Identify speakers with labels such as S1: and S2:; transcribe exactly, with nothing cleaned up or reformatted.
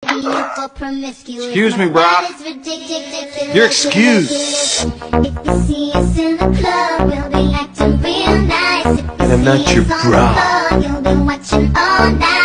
S1: Excuse me, brah. You're excused. And I'm not your bra.